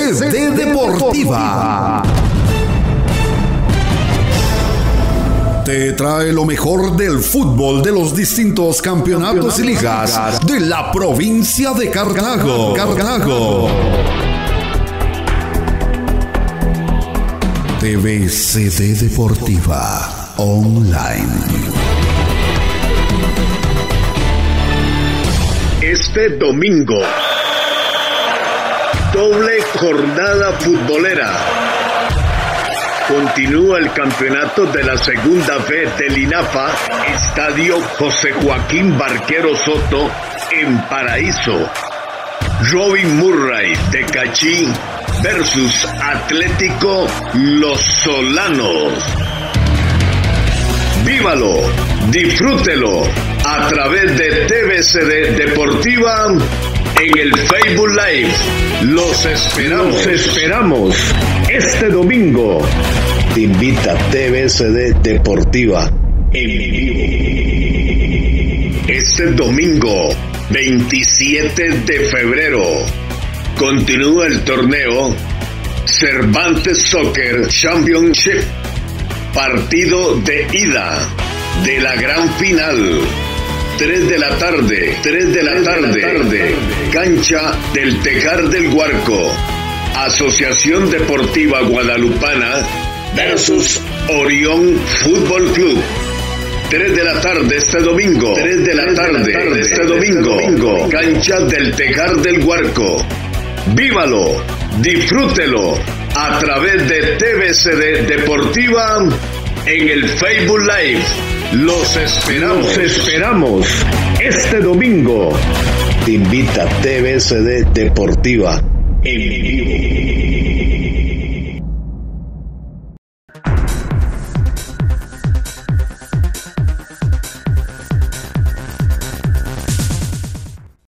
TVCD Deportiva te trae lo mejor del fútbol de los distintos campeonatos y ligas de la provincia de Cartago. TVCD Deportiva Online. Este domingo, doble jornada futbolera. Continúa el campeonato de la segunda B del INAFA, Estadio José Joaquín Barquero Soto, en Paraíso. Robin Murray de Cachí versus Atlético Los Solanos. Vívalo, disfrútelo a través de TVCD Deportiva en el Facebook Live. Los esperamos este domingo. Te invita TVCD Deportiva en vivo. Este domingo 27 de febrero continúa el torneo Cervantes Soccer Championship, partido de ida de la gran final. 3 de la tarde, cancha del Tejar del Guarco, Asociación Deportiva Guadalupana versus Orión Fútbol Club. 3 de la tarde este domingo, cancha del Tejar del Guarco. Vívalo, disfrútelo a través de TVCD Deportiva en el Facebook Live. Los esperamos este domingo. Te invita TVCD Deportiva en vivo.